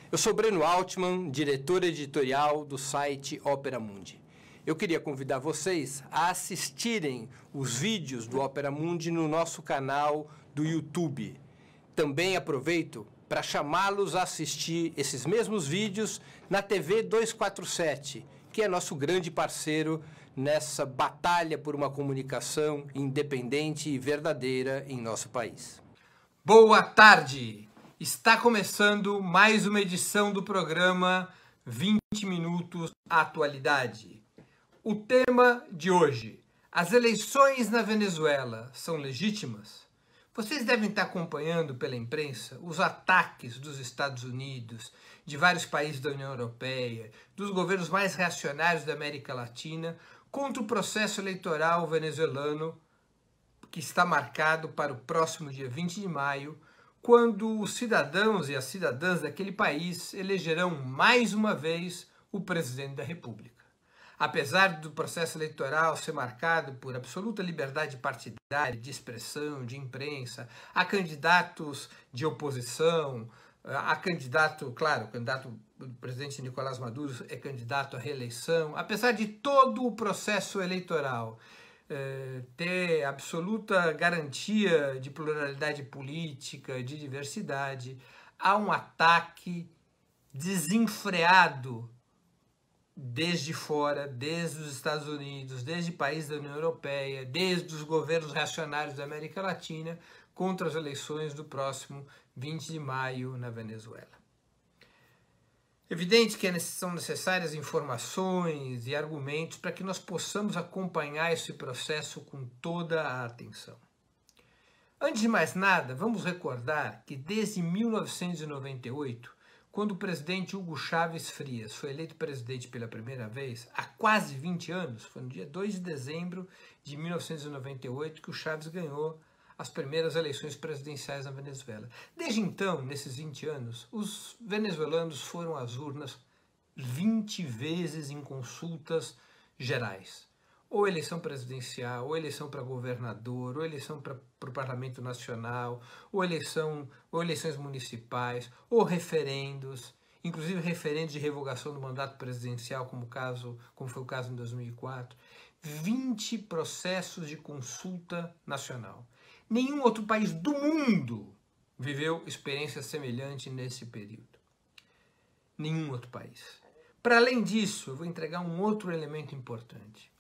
Eu sou Breno Altman, diretor editorial do site Opera Mundi. Eu queria convidar vocês a assistirem os vídeos do Opera Mundi no nosso canal do YouTube. Também aproveito para chamá-los a assistir esses mesmos vídeos na TV 247, que é nosso grande parceiro nessa batalha por uma comunicação independente e verdadeira em nosso país. Boa tarde! Está começando mais uma edição do programa 20 Minutos Atualidade. O tema de hoje: as eleições na Venezuela são legítimas? Vocês devem estar acompanhando pela imprensa os ataques dos Estados Unidos, de vários países da União Europeia, dos governos mais reacionários da América Latina, contra o processo eleitoral venezuelano, que está marcado para o próximo dia 20 de maio, quando os cidadãos e as cidadãs daquele país elegerão mais uma vez o presidente da República. Apesar do processo eleitoral ser marcado por absoluta liberdade partidária, de expressão, de imprensa, há candidatos de oposição, há candidato, claro, o candidato do presidente Nicolás Maduro é candidato à reeleição, apesar de todo o processo eleitoral ter absoluta garantia de pluralidade política, de diversidade, há um ataque desenfreado desde fora, desde os Estados Unidos, desde países da União Europeia, desde os governos reacionários da América Latina, contra as eleições do próximo 20 de maio na Venezuela. Evidente que são necessárias informações e argumentos para que nós possamos acompanhar esse processo com toda a atenção. Antes de mais nada, vamos recordar que desde 1998, quando o presidente Hugo Chávez Frías foi eleito presidente pela primeira vez, há quase 20 anos, foi no dia 2 de dezembro de 1998 que o Chávez ganhou as primeiras eleições presidenciais na Venezuela. Desde então, nesses 20 anos, os venezuelanos foram às urnas 20 vezes em consultas gerais. Ou eleição presidencial, ou eleição para governador, ou eleição para o Parlamento Nacional, ou eleições municipais, ou referendos, inclusive referendos de revogação do mandato presidencial, como foi o caso em 2004. 20 processos de consulta nacional. Nenhum outro país do mundo viveu experiência semelhante nesse período. Nenhum outro país. Para além disso, eu vou entregar um outro elemento importante.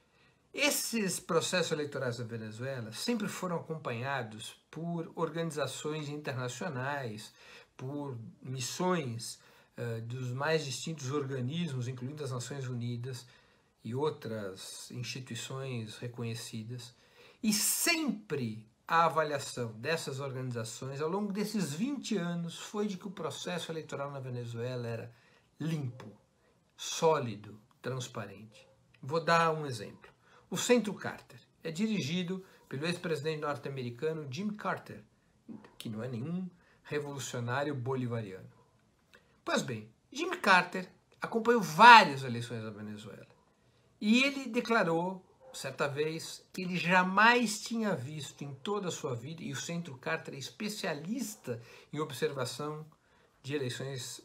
Esses processos eleitorais da Venezuela sempre foram acompanhados por organizações internacionais, por missões dos mais distintos organismos, incluindo as Nações Unidas e outras instituições reconhecidas, e sempre a avaliação dessas organizações ao longo desses 20 anos foi de que o processo eleitoral na Venezuela era limpo, sólido, transparente. Vou dar um exemplo. O Centro Carter é dirigido pelo ex-presidente norte-americano Jimmy Carter, que não é nenhum revolucionário bolivariano. Pois bem, Jimmy Carter acompanhou várias eleições da Venezuela e ele declarou certa vez que ele jamais tinha visto em toda a sua vida, e o Centro Carter é especialista em observação de eleições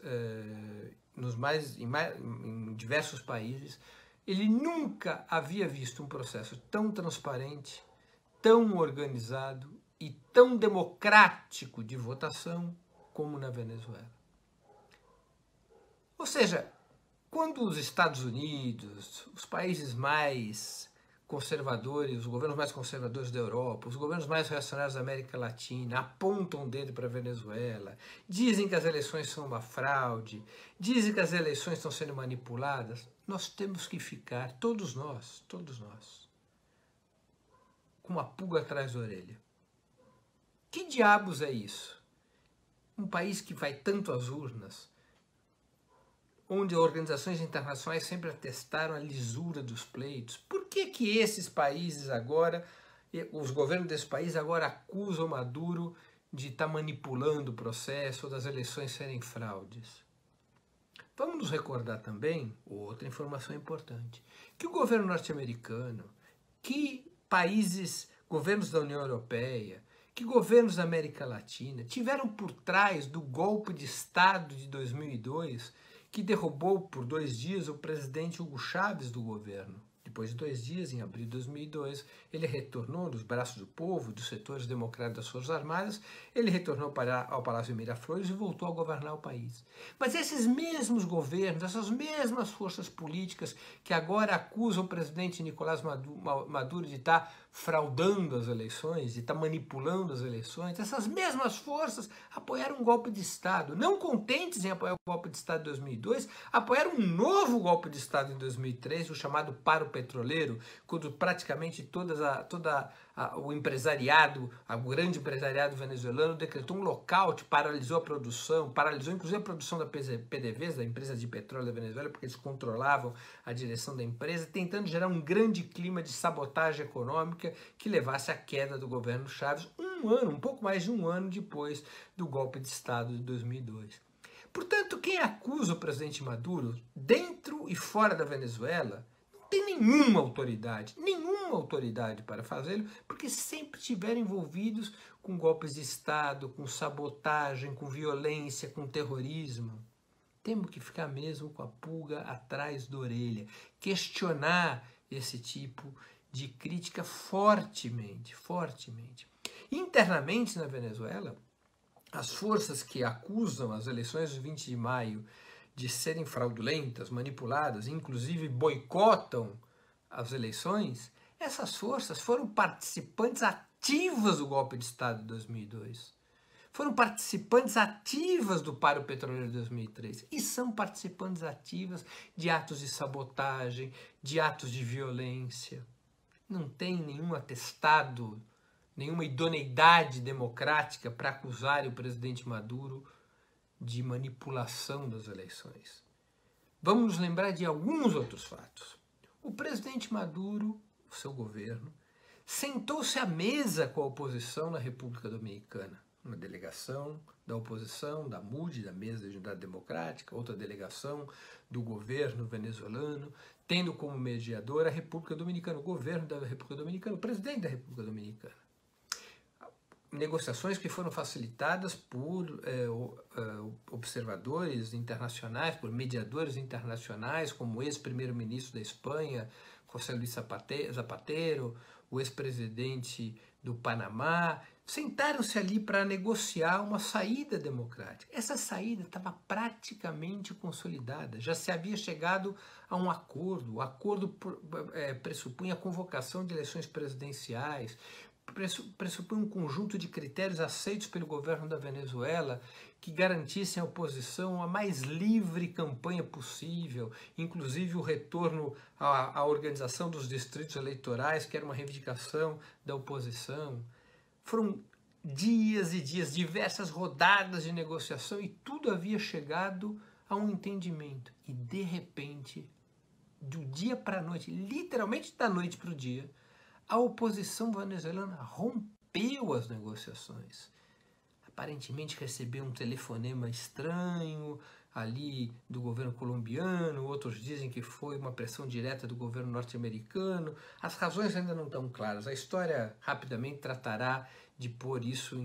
em diversos países, ele nunca havia visto um processo tão transparente, tão organizado e tão democrático de votação como na Venezuela. Ou seja, quando os Estados Unidos, os países mais conservadores, os governos mais conservadores da Europa, os governos mais reacionários da América Latina apontam o dedo para a Venezuela, dizem que as eleições são uma fraude, dizem que as eleições estão sendo manipuladas, nós temos que ficar, todos nós, com uma pulga atrás da orelha. Que diabos é isso? Um país que vai tanto às urnas, onde organizações internacionais sempre atestaram a lisura dos pleitos. Por que esses países agora, os governos desses países agora acusam Maduro de estar manipulando o processo ou das eleições serem fraudes? Vamos nos recordar também, outra informação importante, que o governo norte-americano, que governos da União Europeia, que governos da América Latina tiveram por trás do golpe de Estado de 2002, que derrubou por 2 dias o presidente Hugo Chávez do governo. Depois de 2 dias, em abril de 2002, ele retornou dos braços do povo, dos setores democráticos das Forças Armadas, ele retornou ao Palácio Miraflores e voltou a governar o país. Mas esses mesmos governos, essas mesmas forças políticas que agora acusam o presidente Nicolás Maduro de estar fraudando as eleições, de estar manipulando as eleições, essas mesmas forças apoiaram um golpe de Estado. Não contentes em apoiar o golpe de Estado de 2002, apoiaram um novo golpe de Estado em 2003, o chamado Paro Petroleiro, quando praticamente o empresariado, o grande empresariado venezuelano decretou um lockout, paralisou a produção, paralisou inclusive a produção da PDVSA, da empresa de petróleo da Venezuela, porque eles controlavam a direção da empresa, tentando gerar um grande clima de sabotagem econômica que levasse à queda do governo Chávez um pouco mais de um ano depois do golpe de Estado de 2002. Portanto, quem acusa o presidente Maduro, dentro e fora da Venezuela, não tem nenhuma autoridade para fazê-lo, porque sempre estiveram envolvidos com golpes de Estado, com sabotagem, com violência, com terrorismo. Temos que ficar mesmo com a pulga atrás da orelha, questionar esse tipo de crítica fortemente. Internamente na Venezuela, as forças que acusam as eleições de 20 de maio de serem fraudulentas, manipuladas, inclusive boicotam as eleições, essas forças foram participantes ativas do golpe de Estado de 2002. Foram participantes ativas do Paro Petroleiro de 2003 e são participantes ativas de atos de sabotagem, de atos de violência. Não tem nenhum atestado, nenhuma idoneidade democrática para acusar o presidente Maduro de manipulação das eleições. Vamos nos lembrar de alguns outros fatos. O presidente Maduro, o seu governo, sentou-se à mesa com a oposição na República Dominicana. Uma delegação da oposição, da MUD, da Mesa de Unidade Democrática, outra delegação do governo venezuelano, tendo como mediador a República Dominicana, o governo da República Dominicana, o presidente da República Dominicana. Negociações que foram facilitadas por observadores internacionais, por mediadores internacionais, como o ex-primeiro-ministro da Espanha, José Luis Zapatero, o ex-presidente do Panamá, sentaram-se ali para negociar uma saída democrática. Essa saída estava praticamente consolidada, já se havia chegado a um acordo. O acordo pressupunha a convocação de eleições presidenciais, pressupõe um conjunto de critérios aceitos pelo governo da Venezuela que garantissem à oposição a mais livre campanha possível, inclusive o retorno à organização dos distritos eleitorais, que era uma reivindicação da oposição. Foram dias e dias, diversas rodadas de negociação e tudo havia chegado a um entendimento. E de repente, do dia para a noite, literalmente da noite para o dia, a oposição venezuelana rompeu as negociações. Aparentemente recebeu um telefonema estranho ali do governo colombiano, outros dizem que foi uma pressão direta do governo norte-americano. As razões ainda não estão claras. A história rapidamente tratará de pôr isso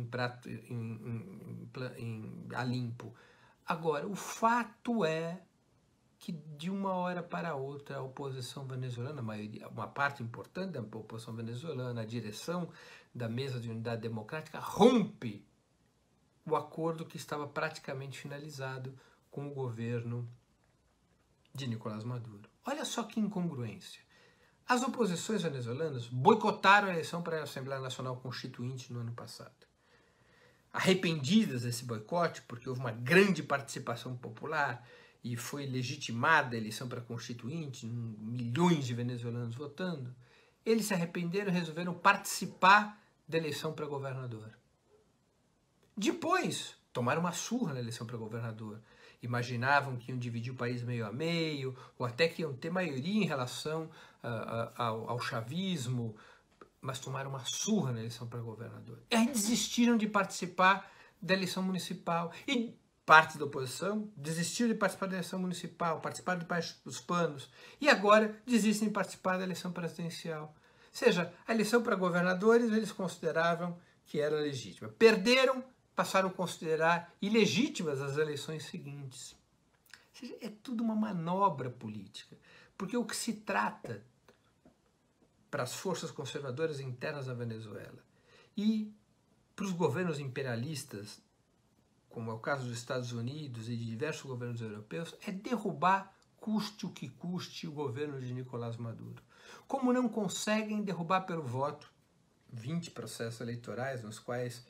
a limpo. Agora, o fato é que de uma hora para outra a oposição venezuelana, uma parte importante da oposição venezuelana, a direção da Mesa de Unidade Democrática, rompe o acordo que estava praticamente finalizado com o governo de Nicolás Maduro. Olha só que incongruência. As oposições venezuelanas boicotaram a eleição para a Assembleia Nacional Constituinte no ano passado. Arrependidas desse boicote, porque houve uma grande participação popular, e foi legitimada a eleição para constituinte, milhões de venezuelanos votando, eles se arrependeram e resolveram participar da eleição para governador. Depois, tomaram uma surra na eleição para governador. Imaginavam que iam dividir o país meio a meio, ou até que iam ter maioria em relação ao chavismo, mas tomaram uma surra na eleição para governador. E aí desistiram de participar da eleição municipal. E parte da oposição desistiu de participar da eleição municipal, participaram debaixo dos panos, e agora desistem de participar da eleição presidencial. Ou seja, a eleição para governadores eles consideravam que era legítima. Perderam, passaram a considerar ilegítimas as eleições seguintes. Ou seja, é tudo uma manobra política, porque o que se trata para as forças conservadoras internas da Venezuela e para os governos imperialistas, como é o caso dos Estados Unidos e de diversos governos europeus, é derrubar, custe o que custe, o governo de Nicolás Maduro. Como não conseguem derrubar pelo voto 20 processos eleitorais nos quais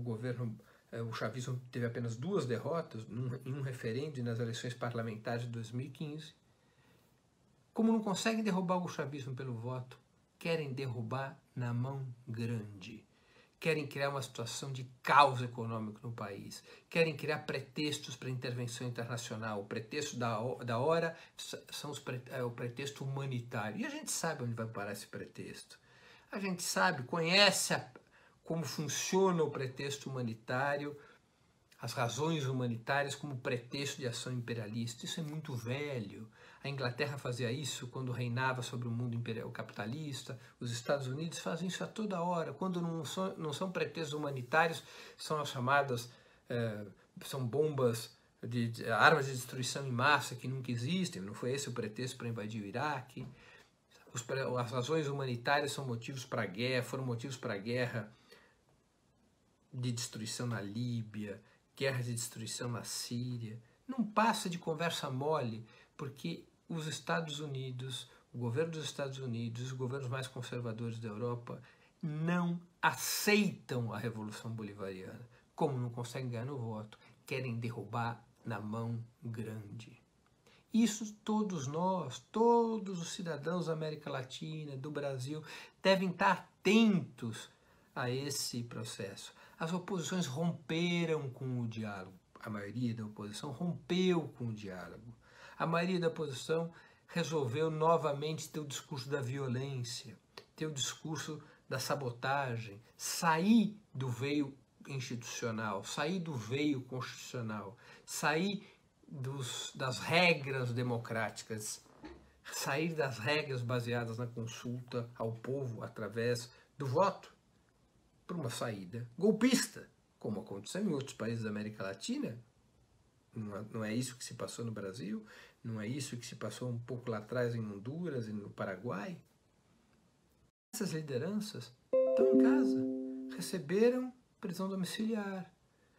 o chavismo teve apenas 2 derrotas, em um referendo e nas eleições parlamentares de 2015, como não conseguem derrubar o chavismo pelo voto, querem derrubar na mão grande. Querem criar uma situação de caos econômico no país, querem criar pretextos para intervenção internacional. O pretexto da hora é o pretexto humanitário. E a gente sabe onde vai parar esse pretexto. A gente sabe, conhece como funciona o pretexto humanitário, as razões humanitárias como pretexto de ação imperialista. Isso é muito velho. A Inglaterra fazia isso quando reinava sobre o mundo imperial capitalista. Os Estados Unidos fazem isso a toda hora. Quando não são pretextos humanitários, são as chamadas, são bombas, armas de destruição em massa que nunca existem. Não foi esse o pretexto para invadir o Iraque. As razões humanitárias são motivos para a guerra, foram motivos para a guerra de destruição na Líbia, guerra de destruição na Síria. Não passa de conversa mole, porque os Estados Unidos, o governo dos Estados Unidos, os governos mais conservadores da Europa não aceitam a Revolução Bolivariana. Como não conseguem ganhar no voto, querem derrubar na mão grande. Isso todos nós, todos os cidadãos da América Latina, do Brasil, devem estar atentos a esse processo. As oposições romperam com o diálogo. A maioria da oposição rompeu com o diálogo. A maioria da oposição resolveu novamente ter o discurso da violência, ter o discurso da sabotagem, sair do veio institucional, sair do veio constitucional, sair das regras democráticas, sair das regras baseadas na consulta ao povo através do voto, por uma saída golpista, como aconteceu em outros países da América Latina. Não é isso que se passou no Brasil, não é isso que se passou um pouco lá atrás em Honduras e no Paraguai. Essas lideranças estão em casa, receberam prisão domiciliar,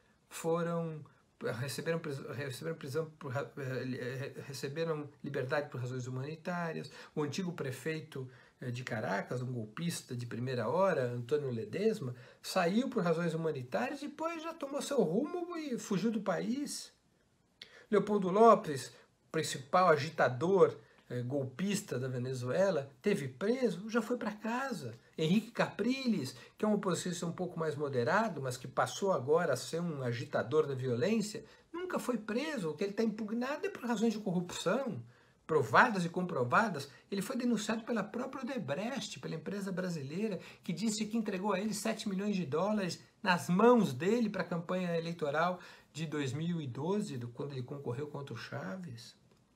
receberam liberdade por razões humanitárias. O antigo prefeito de Caracas, um golpista de primeira hora, Antônio Ledesma, saiu por razões humanitárias e depois já tomou seu rumo e fugiu do país. Leopoldo Lopes, principal agitador golpista da Venezuela, teve preso, já foi para casa. Henrique Capriles, que é um oposicionista um pouco mais moderado, mas que passou agora a ser um agitador da violência, nunca foi preso. O que ele está impugnado é por razões de corrupção, provadas e comprovadas. Ele foi denunciado pela própria Odebrecht, pela empresa brasileira, que disse que entregou a ele 7 milhões de dólares nas mãos dele para a campanha eleitoral de 2012, quando ele concorreu contra o Chaves.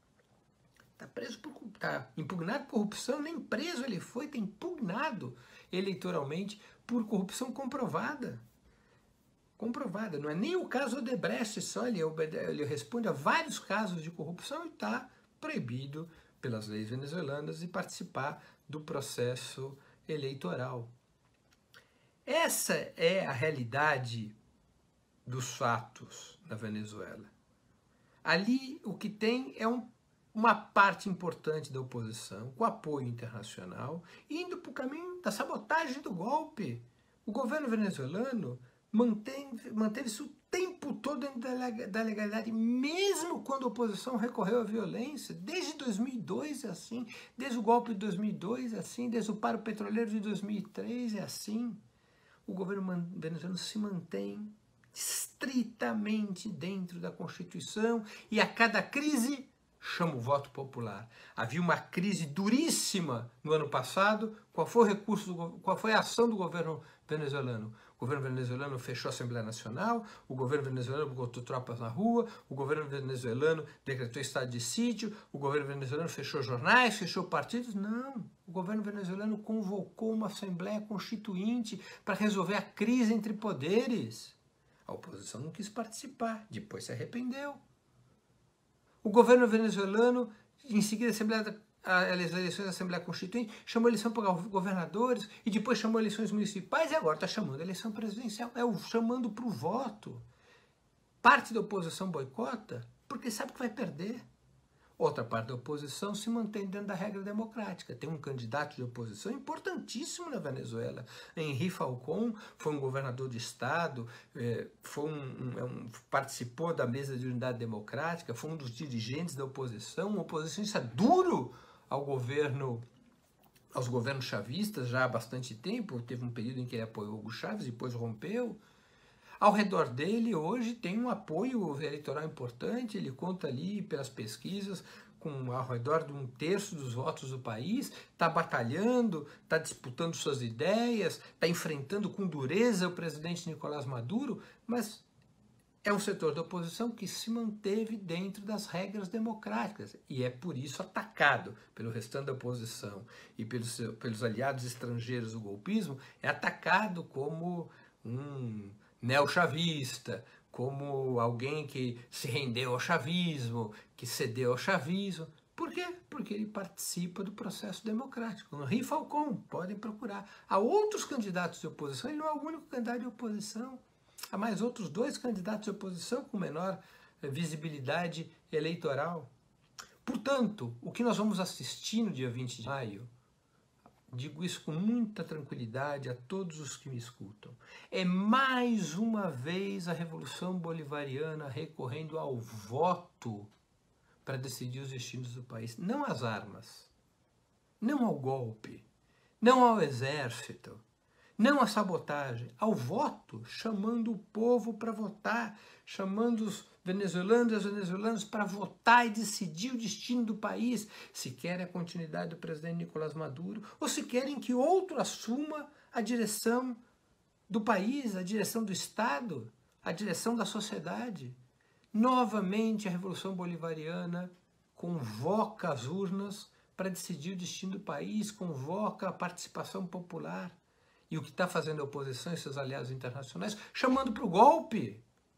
Está impugnado por corrupção, nem preso ele foi, está impugnado eleitoralmente por corrupção comprovada. Comprovada. Não é nem o caso Odebrecht só, ele responde a vários casos de corrupção e está proibido pelas leis venezuelanas de participar do processo eleitoral. Essa é a realidade dos fatos na Venezuela. Ali o que tem é uma parte importante da oposição, com apoio internacional, indo para o caminho da sabotagem do golpe. O governo venezuelano manteve-se o tempo todo dentro da legalidade, mesmo quando a oposição recorreu à violência. Desde 2002 é assim, desde o golpe de 2002 é assim, desde o paro petroleiro de 2003 é assim. O governo venezuelano se mantém estritamente dentro da Constituição e a cada crise chama o voto popular. Havia uma crise duríssima no ano passado. Qual foi a ação do governo venezuelano? governo venezuelano fechou a Assembleia Nacional, o governo venezuelano botou tropas na rua, o governo venezuelano decretou estado de sítio, o governo venezuelano fechou jornais, fechou partidos. Não, o governo venezuelano convocou uma Assembleia Constituinte para resolver a crise entre poderes. A oposição não quis participar, depois se arrependeu. O governo venezuelano, em seguida as eleições da Assembleia Constituinte, chamou eleição para governadores e depois chamou eleições municipais e agora está chamando eleição presidencial, chamando para o voto. Parte da oposição boicota porque sabe que vai perder. Outra parte da oposição se mantém dentro da regra democrática. Tem um candidato de oposição importantíssimo na Venezuela. Henri Falcón foi um governador de estado, participou da mesa de unidade democrática, foi um dos dirigentes da oposição, um oposicionista duro aos governos chavistas já há bastante tempo. Teve um período em que ele apoiou Hugo Chávez, depois rompeu. Ao redor dele, hoje, tem um apoio eleitoral importante, ele conta ali, pelas pesquisas, com ao redor de 1/3 dos votos do país, está batalhando, está disputando suas ideias, está enfrentando com dureza o presidente Nicolás Maduro, mas é um setor da oposição que se manteve dentro das regras democráticas e é por isso atacado pelo restante da oposição e pelos aliados estrangeiros do golpismo, é atacado como um neo-chavista, como alguém que se rendeu ao chavismo, que cedeu ao chavismo. Por quê? Porque ele participa do processo democrático. Henri Falcón, podem procurar. Há outros candidatos de oposição, ele não é o único candidato de oposição. Há mais outros 2 candidatos de oposição com menor visibilidade eleitoral. Portanto, o que nós vamos assistir no dia 20 de maio, digo isso com muita tranquilidade a todos os que me escutam, é mais uma vez a Revolução Bolivariana recorrendo ao voto para decidir os destinos do país, não às armas, não ao golpe, não ao exército, não à sabotagem, ao voto, chamando o povo para votar, chamando os venezuelanos e as venezuelanas para votar e decidir o destino do país, se querem a continuidade do presidente Nicolás Maduro ou se querem que outro assuma a direção do país, a direção do Estado, a direção da sociedade. Novamente a Revolução Bolivariana convoca as urnas para decidir o destino do país, convoca a participação popular. E o que está fazendo a oposição e seus aliados internacionais? Chamando para o golpe,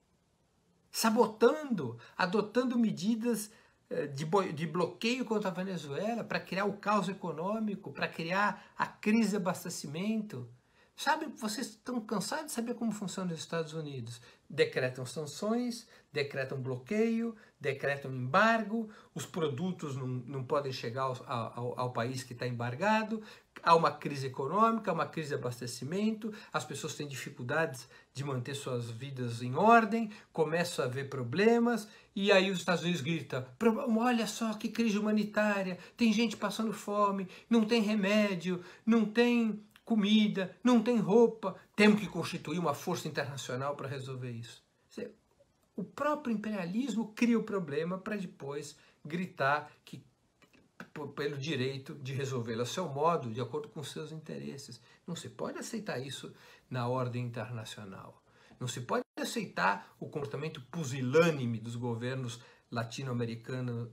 sabotando, adotando medidas de bloqueio contra a Venezuela para criar o caos econômico, para criar a crise de abastecimento. Sabe, vocês estão cansados de saber como funciona os Estados Unidos. Decretam sanções, decretam bloqueio, decretam embargo, os produtos não podem chegar ao país que está embargado, há uma crise econômica, uma crise de abastecimento, as pessoas têm dificuldades de manter suas vidas em ordem, começam a haver problemas, e aí os Estados Unidos gritam, olha só que crise humanitária, tem gente passando fome, não tem remédio, não tem comida, não tem roupa, temos que constituir uma força internacional para resolver isso. O próprio imperialismo cria o problema para depois gritar que pelo direito de resolvê-lo a seu modo, de acordo com seus interesses. Não se pode aceitar isso na ordem internacional. Não se pode aceitar o comportamento pusilânime dos governos latino-americanos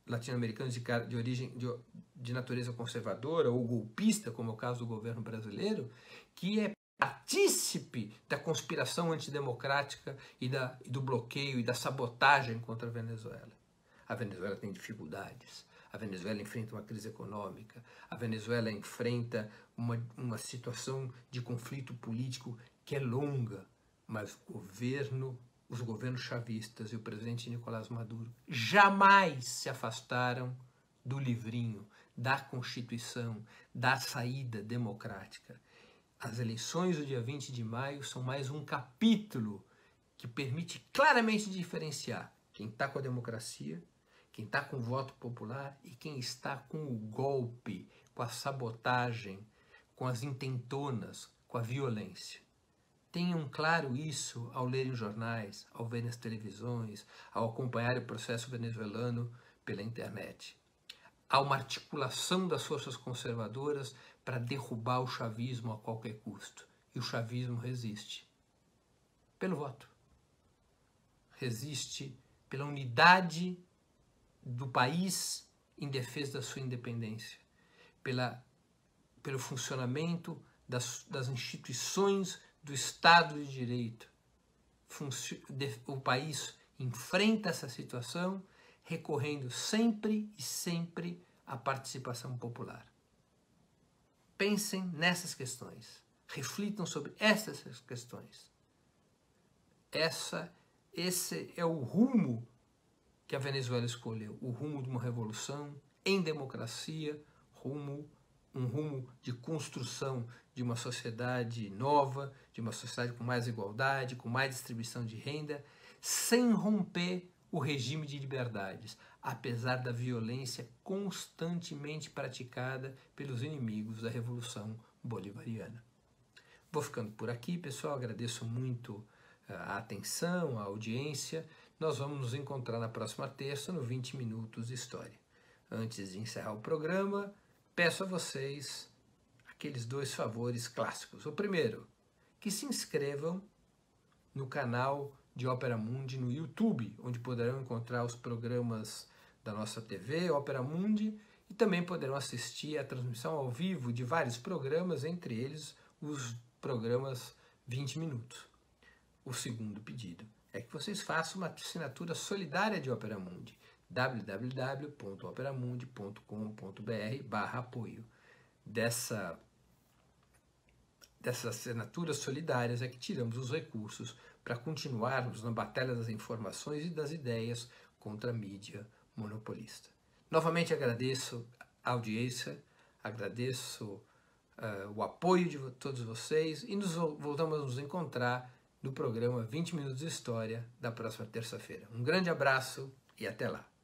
de origem de natureza conservadora ou golpista, como é o caso do governo brasileiro, que é partícipe da conspiração antidemocrática e do bloqueio e da sabotagem contra a Venezuela. A Venezuela tem dificuldades, a Venezuela enfrenta uma crise econômica, a Venezuela enfrenta uma situação de conflito político que é longa, mas os governos chavistas e o presidente Nicolás Maduro jamais se afastaram do livrinho, da Constituição, da saída democrática. As eleições do dia 20 de maio são mais um capítulo que permite claramente diferenciar quem está com a democracia, quem está com o voto popular e quem está com o golpe, com a sabotagem, com as intentonas, com a violência. Tenham claro isso ao lerem os jornais, ao verem as televisões, ao acompanhar o processo venezuelano pela internet. Há uma articulação das forças conservadoras para derrubar o chavismo a qualquer custo. E o chavismo resiste. pelo voto. Resiste pela unidade do país em defesa da sua independência, pelo funcionamento das instituições do Estado de Direito. O país enfrenta essa situação recorrendo sempre e sempre à participação popular. Pensem nessas questões, reflitam sobre essas questões. Esse é o rumo que a Venezuela escolheu, o rumo de uma revolução em democracia, um rumo de construção de uma sociedade nova, de uma sociedade com mais igualdade, com mais distribuição de renda, sem romper o regime de liberdades, apesar da violência constantemente praticada pelos inimigos da Revolução Bolivariana. Vou ficando por aqui, pessoal. Agradeço muito a atenção, a audiência. Nós vamos nos encontrar na próxima terça no 20 Minutos de História. Antes de encerrar o programa, peço a vocês aqueles 2 favores clássicos. O primeiro, que se inscrevam no canal de Opera Mundi no YouTube, onde poderão encontrar os programas da nossa TV, Opera Mundi, e também poderão assistir a transmissão ao vivo de vários programas, entre eles os programas 20 Minutos. O segundo pedido é que vocês façam uma assinatura solidária de Opera Mundi, www.operamundi.com.br/apoio. Dessas assinaturas solidárias é que tiramos os recursos para continuarmos na batalha das informações e das ideias contra a mídia monopolista. Novamente agradeço a audiência, agradeço o apoio de todos vocês e voltamos a nos encontrar no programa 20 Minutos de História da próxima terça-feira. Um grande abraço e até lá!